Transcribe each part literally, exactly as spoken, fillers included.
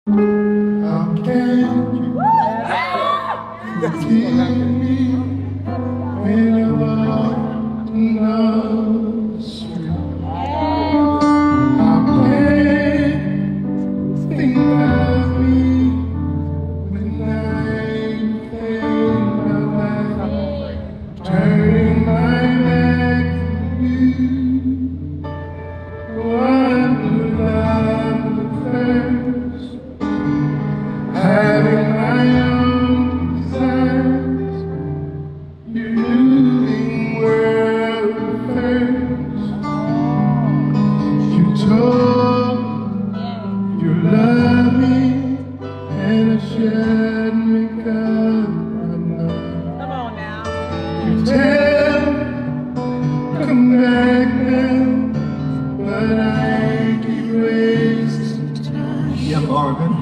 How can you forgive me when I walk another street? How can you think of me when I think my life, turning my back to you? What would I do first? Having my own desires, you're moving world first. You told me you love me, and I should make up my mind. Come on now. You tell me come back now, but I keep wasting time. Yeah, Marvin.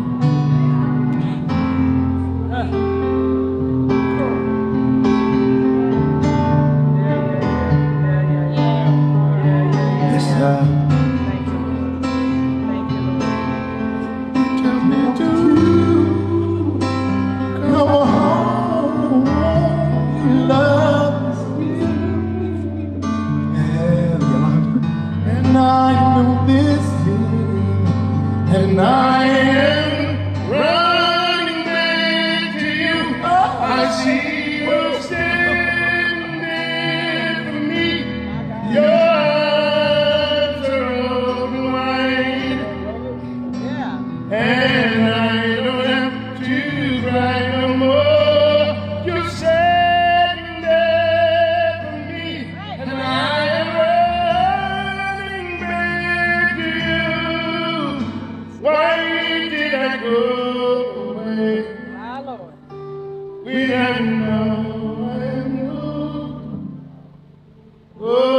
Yes, sir. Thank you, Lord. Thank you, Lord. Tell me to come home, love you. And I know this feeling, and I am running back to you. I see you standing there for me. Your arms are open wide, and I don't have to cry no more. You're standing there for me, and I am running back to you. Why did I go away? My Lord. We have no, I know. Oh.